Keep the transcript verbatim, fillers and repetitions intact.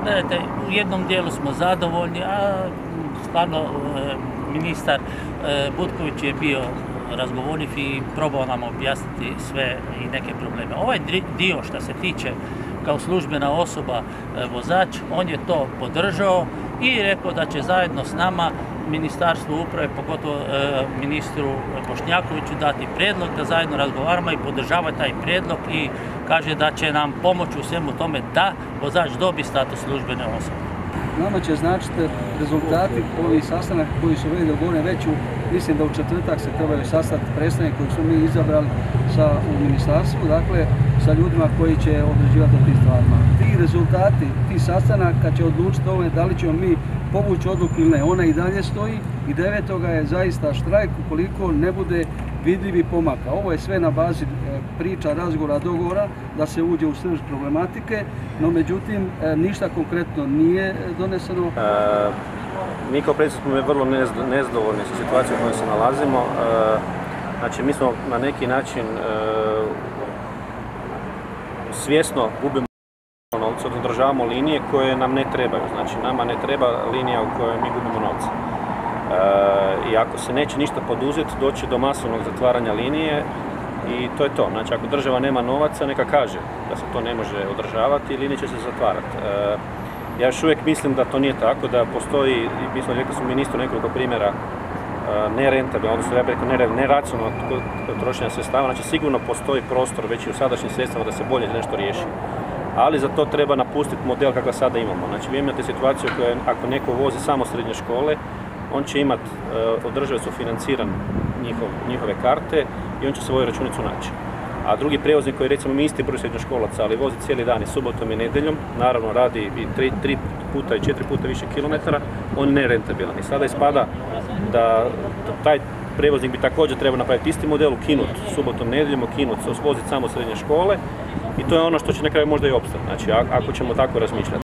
Gledajte, u jednom dijelu smo zadovoljni, a stvarno ministar Butković je bio razgovorljiv i probao nam objasniti sve i neke probleme. Ovaj dio što se tiče kao službena osoba vozač, on je to podržao i rekao da će zajedno s nama Ministarstvu uprave, pogotovo ministru Bošnjakoviću, dati prijedlog da zajedno razgovaramo i podržava taj prijedlog i kaže da će nam pomoći u svemu tome da vozač dobi status službene osobe. Nama će značiti rezultati ovih sastanaka koji su bili dogovoreni već u, mislim da u četvrtak se trebaju sastati predstavnike koji smo mi izabrali sa, u ministarstvu, dakle sa ljudima koji će određivati o tim stvarima. Ti rezultati, ti sastanaka će odlučiti ovome da li ćemo mi povući odluku ili ne. Ona i dalje stoji i devetoga je zaista štrajk ukoliko ne bude vidljivi pomaka. Ovo je sve na bazi priča, razgovora, dogovora da se uđe u srž problematike, no međutim ništa konkretno nije doneseno. E, mi kao predsjednik smo vrlo nezadovoljni sa situacijom u kojoj se nalazimo. E, znači mi smo na neki način e, svjesno gubimo novce, održavamo linije koje nam ne trebaju. Znači nama ne treba linija u kojoj mi gubimo novce. E, I ako se neće ništa poduzeti, doći do masovnog zatvaranja linije i to je to. Znači ako država nema novaca, neka kaže da se to ne može održavati i linije će se zatvarati. E, ja još uvijek mislim da to nije tako, da postoji, mislim, rekli smo ministru nekoliko primjera e, nerentabilno, odnosno ja bih rekao neracionalno trošenja sredstava, znači sigurno postoji prostor već i u sadašnjim sredstvima da se bolje nešto riješi. Ali za to treba napustiti model kakav sada imamo. Znači vi imate situaciju u kojoj ako neko vozi samo srednje škole, on će imati uh, od države sufinanciran njihov, njihove karte i on će svoju računicu naći. A drugi prijevoznik koji recimo mi isti broj srednjoškolaca, ali vozi cijeli dan i subotom i nedjeljom, naravno radi i tri, tri puta i četiri puta više kilometara, on je nerentabilan. I sada ispada da taj prijevoznik bi također trebao napraviti isti model, ukinut subotom, nedjeljom, ukinut, voziti samo srednje škole i to je ono što će na kraju možda i opstati. Znači ako ćemo tako razmišljati.